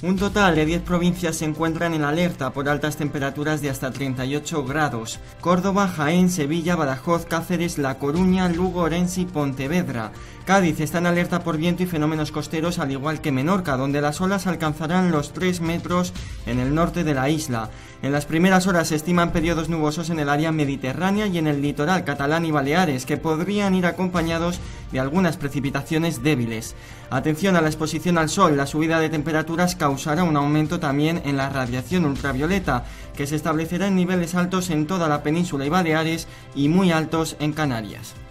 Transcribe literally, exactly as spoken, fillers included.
Un total de diez provincias se encuentran en alerta por altas temperaturas de hasta treinta y ocho grados. Córdoba, Jaén, Sevilla, Badajoz, Cáceres, La Coruña, Lugo, Orense y Pontevedra. Cádiz está en alerta por viento y fenómenos costeros, al igual que Menorca, donde las olas alcanzarán los tres metros en el norte de la isla. En las primeras horas se estiman periodos nubosos en el área mediterránea y en el litoral catalán y Baleares, que podrían ir acompañados de algunas precipitaciones débiles. Atención a la exposición al sol, la subida de temperaturas causará un aumento también en la radiación ultravioleta, que se establecerá en niveles altos en toda la península y Baleares y muy altos en Canarias.